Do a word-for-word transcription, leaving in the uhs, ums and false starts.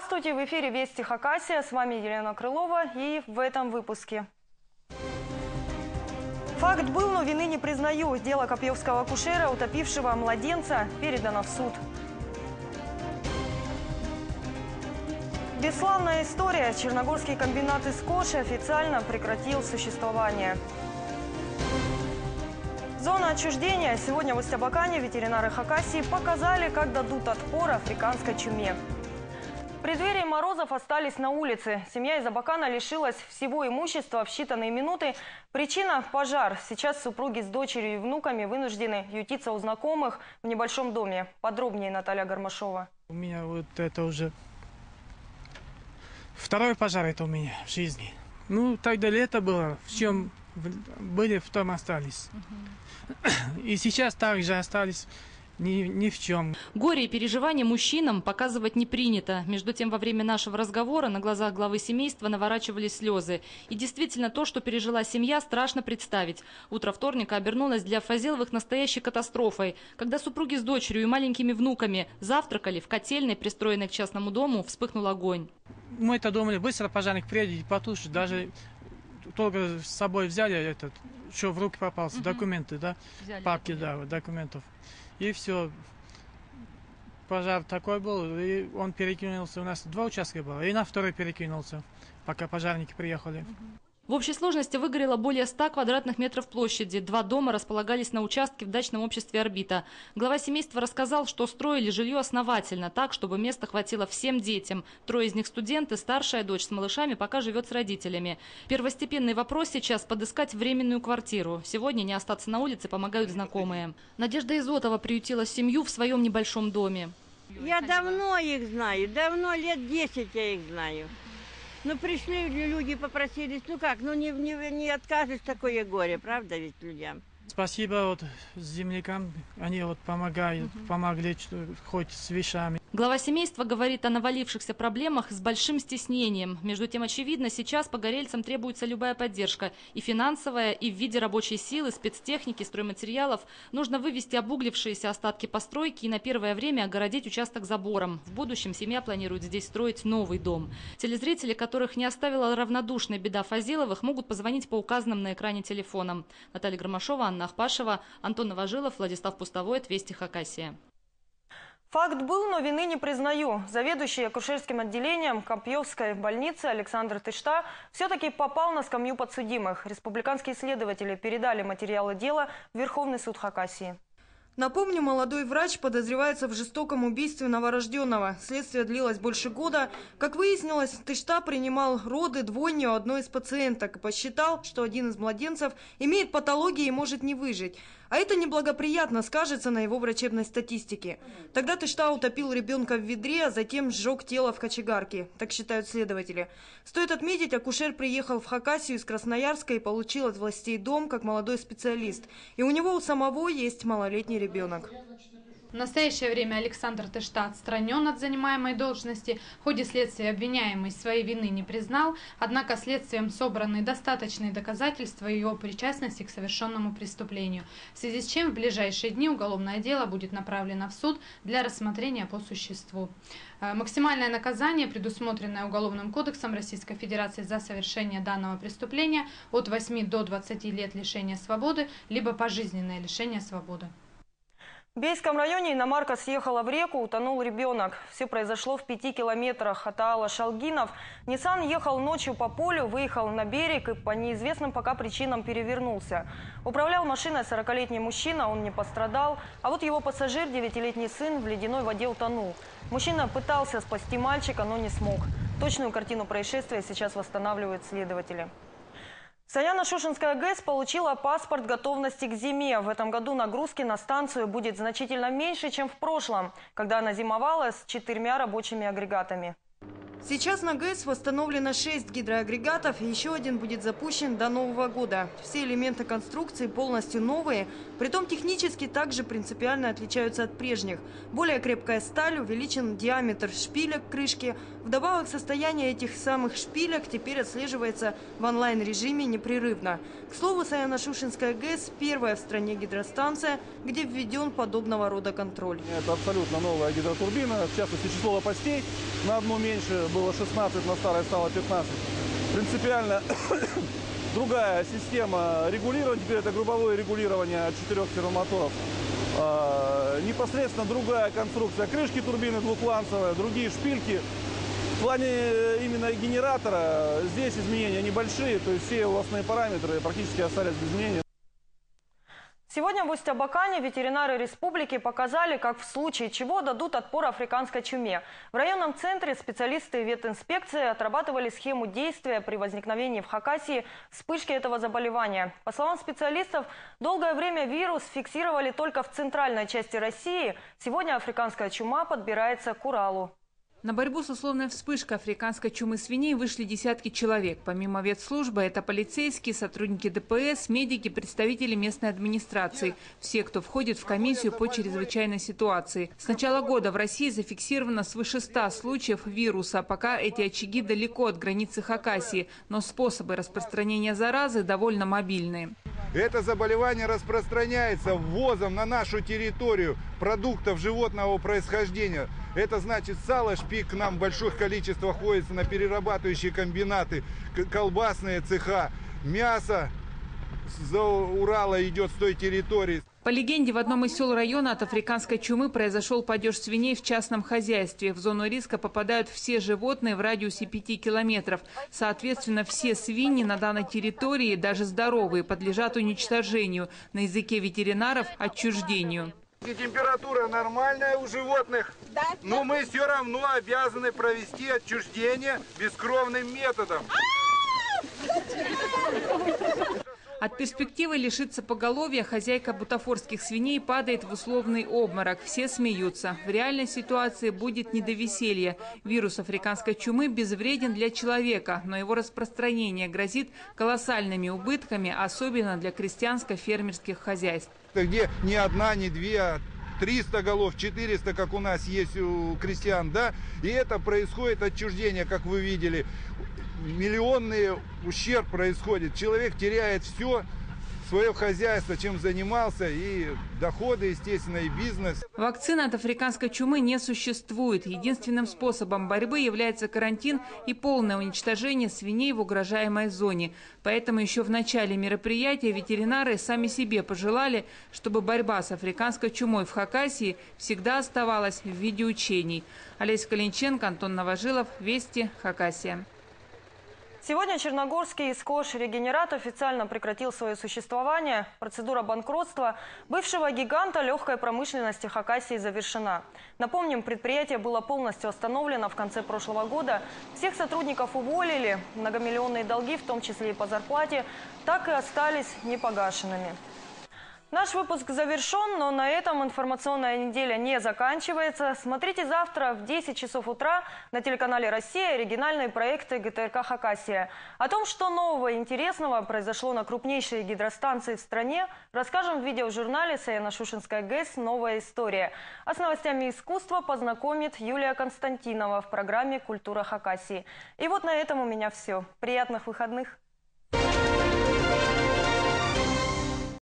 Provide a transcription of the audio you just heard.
Здравствуйте, в эфире Вести Хакасия, с вами Елена Крылова, и в этом выпуске. Факт был, но вины не признаю. Дело копьевского акушера, утопившего младенца, передано в суд. Бесславная история. Черногорский комбинат из коши официально прекратил существование. Зона отчуждения. Сегодня в Усть-Абакане ветеринары Хакасии показали, как дадут отпор африканской чуме. В преддверии морозов остались на улице. Семья из Абакана лишилась всего имущества в считанные минуты. Причина – пожар. Сейчас супруги с дочерью и внуками вынуждены ютиться у знакомых в небольшом доме. Подробнее Наталья Гармашова. У меня вот это уже второй пожар это у меня в жизни. Ну, тогда лето было, в чем были, в том остались. Угу. И сейчас также остались. Ни, ни в чем. Горе и переживания мужчинам показывать не принято. Между тем, во время нашего разговора на глазах главы семейства наворачивались слезы. И действительно, то, что пережила семья, страшно представить. Утро вторника обернулось для Фазиловых настоящей катастрофой. Когда супруги с дочерью и маленькими внуками завтракали, в котельной, пристроенной к частному дому, вспыхнул огонь. Мы-то думали, быстро пожарник приедет и потушит. Даже только с собой взяли этот, что в руки попался, угу. документы, да, взяли папки, документы. да, документов. И все. Пожар такой был, и он перекинулся. У нас два участка было, и на второй перекинулся, пока пожарники приехали. В общей сложности выгорело более ста квадратных метров площади. Два дома располагались на участке в дачном обществе «Орбита». Глава семейства рассказал, что строили жилье основательно, так, чтобы места хватило всем детям. Трое из них студенты, старшая дочь с малышами пока живет с родителями. Первостепенный вопрос сейчас – подыскать временную квартиру. Сегодня не остаться на улице помогают знакомые. Надежда Изотова приютила семью в своем небольшом доме. Я давно их знаю, давно, лет десять я их знаю. Ну, пришли люди, попросились, ну как, ну не, не, не откажешь такое горе, правда ведь людям? Спасибо вот землякам, они вот помогают, угу. помогли хоть с вещами. Глава семейства говорит о навалившихся проблемах с большим стеснением. Между тем, очевидно, сейчас погорельцам требуется любая поддержка. И финансовая, и в виде рабочей силы, спецтехники, стройматериалов. Нужно вывести обуглившиеся остатки постройки и на первое время огородить участок забором. В будущем семья планирует здесь строить новый дом. Телезрители, которых не оставила равнодушная беда Фазиловых, могут позвонить по указанным на экране телефонам. Наталья Гармашова, Анна Ахпашева, Антон Новожилов, Владислав Пустовоет, Вести Хакасия. Факт был, но вины не признаю. Заведующий акушерским отделением Копьевской больницы Александр Тышта все-таки попал на скамью подсудимых. Республиканские следователи передали материалы дела в Верховный суд Хакасии. Напомню, молодой врач подозревается в жестоком убийстве новорожденного. Следствие длилось больше года. Как выяснилось, Тышта принимал роды двойню одной из пациенток и посчитал, что один из младенцев имеет патологии и может не выжить. А это неблагоприятно скажется на его врачебной статистике. Тогда Тышта утопил ребенка в ведре, а затем сжег тело в кочегарке. Так считают следователи. Стоит отметить, акушер приехал в Хакасию из Красноярска и получил от властей дом как молодой специалист. И у него у самого есть малолетний ребенок. В настоящее время Александр Тышта отстранен от занимаемой должности. В ходе следствия обвиняемый своей вины не признал, однако следствием собраны достаточные доказательства его причастности к совершенному преступлению, в связи с чем в ближайшие дни уголовное дело будет направлено в суд для рассмотрения по существу. Максимальное наказание, предусмотренное Уголовным кодексом Российской Федерации за совершение данного преступления, от восьми до двадцати лет лишения свободы, либо пожизненное лишение свободы. В Бейском районе иномарка съехала в реку, утонул ребенок. Все произошло в пяти километрах от аала Шалгинов. Ниссан ехал ночью по полю, выехал на берег и по неизвестным пока причинам перевернулся. Управлял машиной сорокалетний мужчина, он не пострадал. А вот его пассажир, девятилетний сын, в ледяной воде утонул. Мужчина пытался спасти мальчика, но не смог. Точную картину происшествия сейчас восстанавливают следователи. Саяно-Шушенская ГЭС получила паспорт готовности к зиме. В этом году нагрузки на станцию будет значительно меньше, чем в прошлом, когда она зимовала с четырьмя рабочими агрегатами. Сейчас на ГЭС восстановлено шесть гидроагрегатов, и еще один будет запущен до Нового года. Все элементы конструкции полностью новые, притом технически также принципиально отличаются от прежних. Более крепкая сталь, увеличен диаметр шпиля к крышке, Вдобавок, состояние этих самых шпилек теперь отслеживается в онлайн-режиме непрерывно. К слову, Саяно-Шушенская ГЭС – первая в стране гидростанция, где введен подобного рода контроль. Это абсолютно новая гидротурбина. В частности, число лопастей на одну меньше было шестнадцать, на старой стало пятнадцать. Принципиально другая система регулирования. Теперь это групповое регулирование от четырех сервомоторов. А, непосредственно другая конструкция крышки турбины двухланцевая, другие шпильки. В плане именно генератора здесь изменения небольшие, то есть все властные параметры практически остались без изменений. Сегодня в Усть-Абакане ветеринары республики показали, как в случае чего дадут отпор африканской чуме. В районном центре специалисты ветинспекции отрабатывали схему действия при возникновении в Хакасии вспышки этого заболевания. По словам специалистов, долгое время вирус фиксировали только в центральной части России. Сегодня африканская чума подбирается к Уралу. На борьбу с условной вспышкой африканской чумы свиней вышли десятки человек. Помимо ветслужбы, это полицейские, сотрудники ДПС, медики, представители местной администрации. Все, кто входит в комиссию по чрезвычайной ситуации. С начала года в России зафиксировано свыше ста случаев вируса. Пока эти очаги далеко от границы Хакасии, но способы распространения заразы довольно мобильные. Это заболевание распространяется ввозом на нашу территорию продуктов животного происхождения. Это значит, сало, шпик к нам в больших количествах ходится на перерабатывающие комбинаты, колбасные цеха, мясо за Урала идет с той территории. По легенде, в одном из сел района от африканской чумы произошел падеж свиней в частном хозяйстве. В зону риска попадают все животные в радиусе пяти километров. Соответственно, все свиньи на данной территории, даже здоровые, подлежат уничтожению. На языке ветеринаров – отчуждению. И температура нормальная у животных, но мы все равно обязаны провести отчуждение бескровным методом. От перспективы лишиться поголовья хозяйка бутафорских свиней падает в условный обморок. Все смеются. В реальной ситуации будет не до веселья. Вирус африканской чумы безвреден для человека, но его распространение грозит колоссальными убытками, особенно для крестьянско-фермерских хозяйств. Где ни одна, ни две, а триста голов, четыреста, как у нас есть у крестьян, да, и это происходит отчуждение, как вы видели. Миллионный ущерб происходит. Человек теряет все, свое хозяйство, чем занимался, и доходы, естественно, и бизнес. Вакцины от африканской чумы не существует. Единственным способом борьбы является карантин и полное уничтожение свиней в угрожаемой зоне. Поэтому еще в начале мероприятия ветеринары сами себе пожелали, чтобы борьба с африканской чумой в Хакасии всегда оставалась в виде учений. Олеся Калинченко, Антон Новожилов, Вести, Хакасия. Сегодня Черногорский сквош-регенерат официально прекратил свое существование. Процедура банкротства бывшего гиганта легкой промышленности Хакасии завершена. Напомним, предприятие было полностью остановлено в конце прошлого года. Всех сотрудников уволили. Многомиллионные долги, в том числе и по зарплате, так и остались непогашенными. Наш выпуск завершен, но на этом информационная неделя не заканчивается. Смотрите завтра в десять часов утра на телеканале «Россия» оригинальные проекты ГТРК «Хакасия». О том, что нового и интересного произошло на крупнейшей гидростанции в стране, расскажем в видеожурнале «Саяно-Шушенская ГЭС. Новая история». А с новостями искусства познакомит Юлия Константинова в программе «Культура Хакасии». И вот на этом у меня все. Приятных выходных!